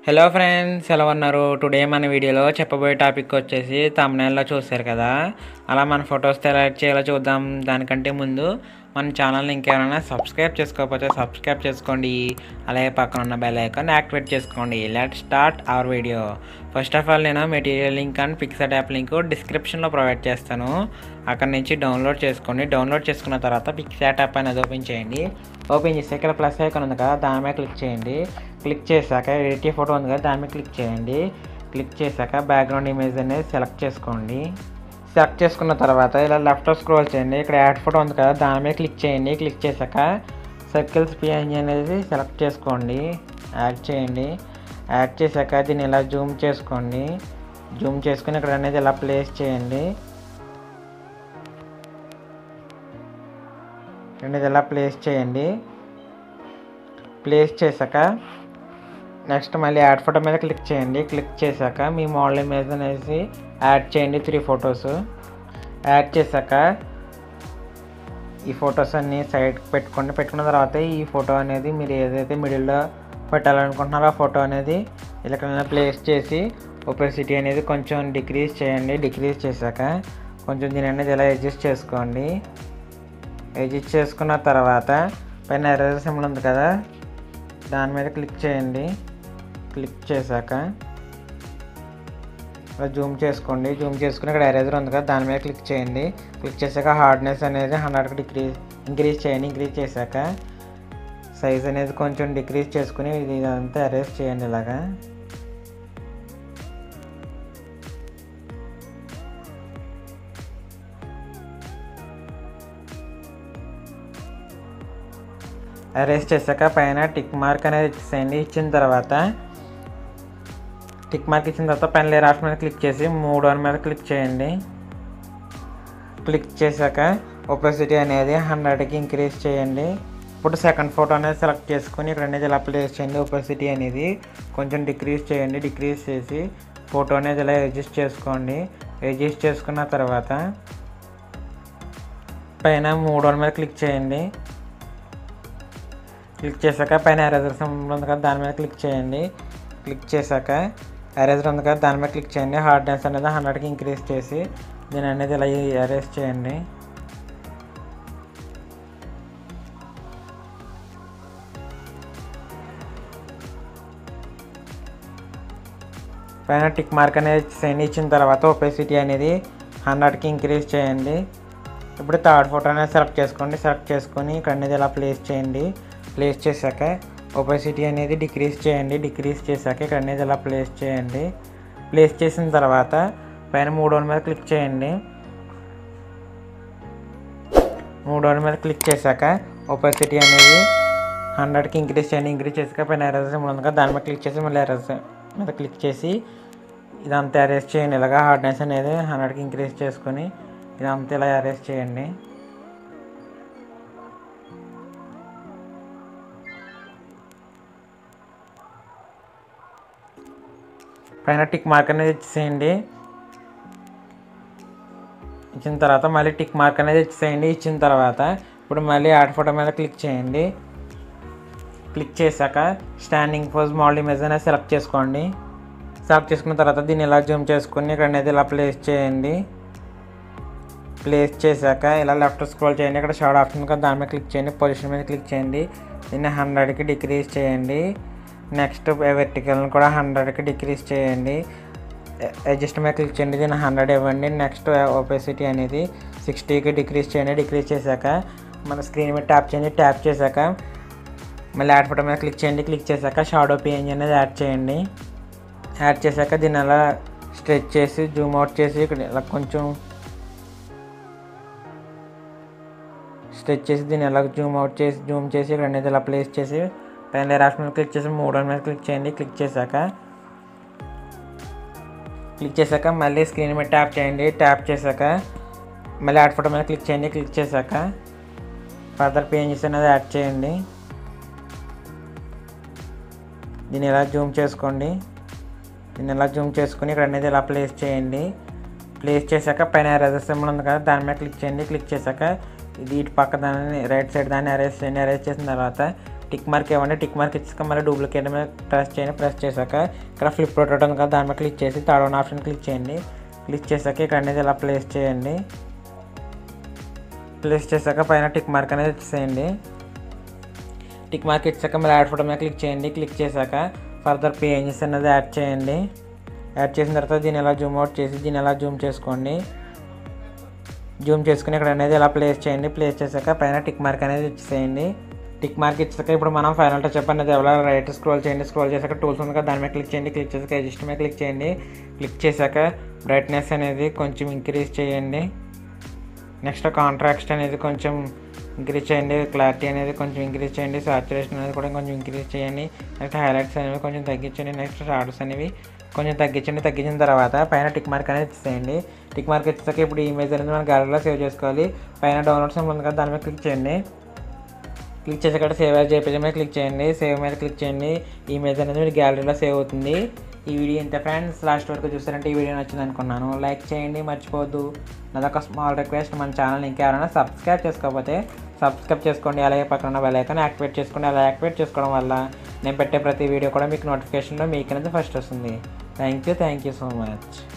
Hello friends, ఎలా ఉన్నారు? Today మన వీడియోలో చెప్పబోయే టాపిక్ వచ్చేసి thumbnail లో చూశారు కదా, అలా మన ఫొటోస్ ఎలా యాడ్ చేయాలో చూద్దాం. దానికంటే ముందు మన ఛానల్ని ఇంకెవరైనా సబ్స్క్రైబ్ చేసుకోకపోతే సబ్స్క్రైబ్ చేసుకోండి. అలాగే పక్కన ఉన్న బెల్ ఐకాన్ యాక్టివేట్ చేసుకోండి. Let's start our video. First of all నేను మెటీరియల్ లింక్ అండ్ పిక్సెడ్ యాప్ లింక్ డిస్క్రిప్షన్లో ప్రొవైడ్ చేస్తాను. అక్కడ నుంచి డౌన్లోడ్ చేసుకోండి. డౌన్లోడ్ చేసుకున్న తర్వాత పిక్సెడ్ యాప్ అనేది ఓపెన్ చేయండి. ఓపెన్ చేస్తే ఇక్కడ ప్లస్ ఐకాన్ ఉంది కదా, దాని మీద క్లిక్ చేయండి. క్లిక్ చేశాక ఎడిట్ ఫోటో ఉంది కదా, దాని మీద క్లిక్ చేయండి. క్లిక్ చేశాక బ్యాక్గ్రౌండ్ ఇమేజ్ అనేది సెలెక్ట్ చేసుకోండి. సెలెక్ట్ చేసుకున్న తర్వాత ఇలా లెఫ్ట్ స్క్రోల్ చేయండి. ఇక్కడ యాడ్ ఫోటో ఉంది కదా, దాని మీద క్లిక్ చేయండి. క్లిక్ చేశాక సర్కిల్స్ పిఎన్జీ అనేది సెలెక్ట్ చేసుకోండి, యాడ్ చేయండి. యాడ్ చేశాక దీన్ని ఇలా జూమ్ చేసుకోండి. జూమ్ చేసుకుని ఇక్కడ అనేది ఇలా ప్లేస్ చేయండి. అనేది ఇలా ప్లేస్ చేయండి. ప్లేస్ చేశాక నెక్స్ట్ మళ్ళీ యాడ్ ఫోటో మీద క్లిక్ చేయండి. క్లిక్ చేశాక మీ మోడల్ ఇమేజ్ అనేసి యాడ్ చేయండి. 3 ఫొటోస్ యాడ్ చేశాక ఈ ఫొటోస్ అన్నీ సైడ్కి పెట్టుకోండి. పెట్టుకున్న తర్వాత ఈ ఫోటో అనేది మీరు ఏదైతే మిడిల్లో పెట్టాలనుకుంటున్నారో ఆ ఫోటో అనేది ఇలా ప్లేస్ చేసి ఒపెసిటీ అనేది కొంచెం డిక్రీజ్ చేయండి. డిక్రీజ్ చేశాక కొంచెం దీని అనేది ఇలా అడ్జస్ట్ చేసుకోండి. అడ్జస్ట్ చేసుకున్న తర్వాత పైన ఎరేజర్ సింబల్ ఉంది కదా, దాని మీద క్లిక్ చేయండి. క్లిక్ చేశాక ఇలా జూమ్ చేసుకోండి. జూమ్ చేసుకుని ఇక్కడ ఎరేజర్ ఉంది కదా, దాని మీద క్లిక్ చేయండి. క్లిక్ చేశాక హార్డ్నెస్ అనేది 100కి ఇంక్రీజ్ చేయండి. ఇంక్రీజ్ చేశాక సైజ్ అనేది కొంచెం డిక్రీజ్ చేసుకుని ఇదంతా ఎరేజ్ చేయండి. ఇలాగా ఎరేజ్ చేశాక పైన టిక్ మార్క్ అనేది ఇచ్చేయండి. ఇచ్చిన తర్వాత టిక్ మార్క్ ఇచ్చిన తర్వాత పైన లేయర్ ఆప్షన్ మీద క్లిక్ చేసి 3 మీద క్లిక్ చేయండి. క్లిక్ చేశాక ఒపెసిటీ అనేది 100కి ఇంక్రీజ్ చేయండి. ఇప్పుడు సెకండ్ ఫోటో అనేది సెలెక్ట్ చేసుకుని ఇక్కడ అనేది ఇలా ప్లేస్ చేయండి. ఒపెసిటీ అనేది కొంచెం డిక్రీజ్ చేయండి. డిక్రీజ్ చేసి ఫోటో అనేది ఇలా అడ్జస్ట్ చేసుకోండి. అడ్జస్ట్ చేసుకున్న తర్వాత పైన 3 మీద క్లిక్ చేయండి. క్లిక్ చేశాక పైన ఎరేజర్ సింబల్ ఉంది కదా, దాని మీద క్లిక్ చేయండి. క్లిక్ చేశాక ఎరేజర్ ఉంది కదా, దాని మీద క్లిక్ చేయండి. హార్డ్నెస్ అనేది 100కి ఇంక్రీజ్ చేసి దీని అనేది ఇలా ఎరేజ్ చేయండి. పైన టిక్ మార్క్ అనేది చేయండి. ఇచ్చిన తర్వాత ఒపెసిటీ అనేది 100కి ఇంక్రీజ్ చేయండి. ఇప్పుడు థర్డ్ ఫోటో అనేది సెలెక్ట్ చేసుకోండి. సెలెక్ట్ చేసుకొని ఇక్కడ అనేది ఇలా ప్లేస్ చేయండి. ప్లేస్ చేశాక ఒపెసిటీ అనేది డిక్రీజ్ చేయండి. డిక్రీజ్ చేశాక ఇక్కడ అనేది ఇలా ప్లేస్ చేయండి. ప్లేస్ చేసిన తర్వాత పైన 3 మీద క్లిక్ చేయండి. 3 మీద క్లిక్ చేశాక ఒపెసిటీ అనేది 100కి ఇంక్రీజ్ చేయండి. ఇంక్రీజ్ చేశాక పైన ఎరేజర్ సింబల్ ఉంది కదా, దాని మీద క్లిక్ చేసి మళ్ళీ ఎరేజర్ మీద క్లిక్ చేసి ఇదంతా ఎరేజ్ చేయండి. ఇలాగా హార్డ్నెస్ అనేది 100కి ఇంక్రీజ్ చేసుకొని ఇదంతా ఇలా ఎరేజ్ చేయండి. పైన టిక్ మార్క్ అనేది ఇచ్చేయండి. ఇచ్చిన తర్వాత మళ్ళీ టిక్ మార్క్ అనేది ఇచ్చేయండి. ఇచ్చిన తర్వాత ఇప్పుడు మళ్ళీ యాడ్ ఫోటో మీద క్లిక్ చేయండి. క్లిక్ చేశాక స్టాండింగ్ పోజ్ మోడల్ ఇమేజ్ అనేది సెలెక్ట్ చేసుకోండి. సెలెక్ట్ చేసుకున్న తర్వాత దీన్ని ఇలా జూమ్ చేసుకుని ఇక్కడ అనేది ఇలా ప్లేస్ చేయండి. ప్లేస్ చేశాక ఇలా లెఫ్ట్ స్క్రోల్ చేయండి. ఇక్కడ షాడో ఆప్షన్ కదా, దాని మీద క్లిక్ చేయండి. పొజిషన్ మీద క్లిక్ చేయండి. దీన్ని 100కి డిక్రీజ్ చేయండి. నెక్స్ట్ వెర్టికల్ని కూడా 100కి డిక్రీజ్ చేయండి. అడ్జస్ట్ మీద క్లిక్ చేయండి. దీన్ని 100 ఇవ్వండి. నెక్స్ట్ ఒపెసిటీ అనేది 60కి డిక్రీజ్ చేయండి. డిక్రీజ్ చేశాక మన స్క్రీన్ మీద ట్యాప్ చేయండి. ట్యాప్ చేశాక మళ్ళీ యాడ్ ఫోటో మీద క్లిక్ చేయండి. క్లిక్ చేశాక షాడో పిఎన్జీ అనేది యాడ్ చేయండి. యాడ్ చేశాక దీన్ని అలా స్ట్రెచ్ చేసి జూమ్ అవుట్ చేసి ఇక్కడ ఇలా కొంచెం స్ట్రెచ్ చేసి దీన్ని ఎలా జూమ్ అవుట్ చేసి జూమ్ చేసి ఇక్కడ అనేది ఇలా ప్లేస్ చేసి పైన లేయర్ ఆప్షన్ మీద క్లిక్ చేసి 3 మీద క్లిక్ చేయండి. క్లిక్ చేశాక మళ్ళీ స్క్రీన్ మీద ట్యాప్ చేయండి. ట్యాప్ చేశాక మళ్ళీ యాడ్ ఫోటో మీద క్లిక్ చేయండి. క్లిక్ చేశాక ఫర్దర్ పిఎన్జీస్ అనేది యాడ్ చేయండి. దీన్ని ఇలా జూమ్ చేసుకోండి. దీన్ని ఇలా జూమ్ చేసుకుని ఇక్కడ అనేది ఇలా ప్లేస్ చేయండి. ప్లేస్ చేశాక పైన ఎరేజర్ సింబల్ ఉంది కదా, దాని మీద క్లిక్ చేయండి. క్లిక్ చేశాక ఇది ఇటు పక్క దాన్ని రైట్ సైడ్ దాన్ని అరేంజ్ చేయండి. అరేంజ్ చేసిన తర్వాత టిక్ మార్క్ ఇవ్వండి. టిక్ మార్క్ ఇచ్చాక మళ్ళీ డూప్లికేట్ మీద ప్రెస్ చేయండి. ప్రెస్ చేశాక ఇక్కడ ఫ్లిప్ రొటేట్ ఉంది కదా, దాని మీద క్లిక్ చేసి థర్డ్ వన్ ఆప్షన్ క్లిక్ చేయండి. క్లిక్ చేశాక ఇక్కడ అనేది ఇలా ప్లేస్ చేయండి. ప్లేస్ చేశాక పైన టిక్ మార్క్ అనేది ఇచ్చేయండి. టిక్ మార్క్ ఇచ్చాక మళ్ళీ యాడ్ ఫోటో మీద క్లిక్ చేయండి. క్లిక్ చేశాక ఫర్దర్ పేజెస్ అనేది యాడ్ చేయండి. యాడ్ చేసిన తర్వాత దీన్ని ఎలా జూమ్ అవుట్ చేసి దీన్ని ఎలా జూమ్ చేసుకోండి. జూమ్ చేసుకుని ఇక్కడ అనేది ఇలా ప్లేస్ చేయండి. ప్లేస్ చేశాక పైన టిక్ మార్క్ అనేది ఇచ్చేయండి. టిక్ మార్క్ ఇచ్చాక ఇప్పుడు మనం ఫైనల్ టచ్ అనేది ఎలా రైట్ స్క్రోల్ చేయండి. స్క్రోల్ చేశాక టూల్స్ ఉంది కదా, దాని మీద క్లిక్ చేయండి. క్లిక్ చేశాక అడ్జస్ట్ మీద క్లిక్ చేయండి. క్లిక్ చేశాక బ్రైట్నెస్ అనేది కొంచెం ఇంక్రీజ్ చేయండి. నెక్స్ట్ కాంట్రాస్ట్ అనేది కొంచెం ఇంక్రీజ్ చేయండి. క్లారిటీ అనేది కొంచెం ఇంక్రీజ్ చేయండి. సాచురేషన్ అనేది కూడా కొంచెం ఇంక్రీజ్ చేయండి. నెక్స్ట్ హైలైట్స్ అనేవి కొంచెం తగ్గించండి. నెక్స్ట్ షార్ట్స్ అనేవి కొంచెం తగ్గించండి. తగ్గించిన తర్వాత పైన టిక్ మార్క్ అనేది ఇచ్చేయండి. టిక్ మార్క్ ఇచ్చాక ఇప్పుడు ఈ ఇమేజ్ అనేది మనం గ్యాలరీలో సేవ్ చేసుకోవాలి. పైన డౌన్లోడ్స్ ఉంది కదా, దాని మీద క్లిక్ చేయండి. క్లిక్ చేసాక సేవ్ యాజ్ జేపీజీ మీద క్లిక్ చేయండి. సేవ్ మీద క్లిక్ చేయండి. ఈ ఇమేజ్ అనేది మీరు గ్యాలరీలో సేవ్ అవుతుంది. ఈ వీడియో ఇంత ఫ్రెండ్స్, లాస్ట్ వరకు చూస్తారంటే ఈ వీడియో నచ్చింది అనుకున్నాను. లైక్ చేయండి, మర్చిపోవద్దు. నాదొక స్మాల్ రిక్వెస్ట్, మన ఛానల్ ఇంకెవరైనా సబ్స్క్రైబ్ చేసుకోకపోతే సబ్స్క్రైబ్ చేసుకోండి. అలాగే పక్కన బెల్ ఐకాన్ యాక్టివేట్ చేసుకోండి. అలా యాక్టివేట్ చేసుకోవడం వల్ల నేను పెట్టే ప్రతి వీడియో కూడా మీకు నోటిఫికేషన్లో మీకు అనేది ఫస్ట్ వస్తుంది. Thank you so much.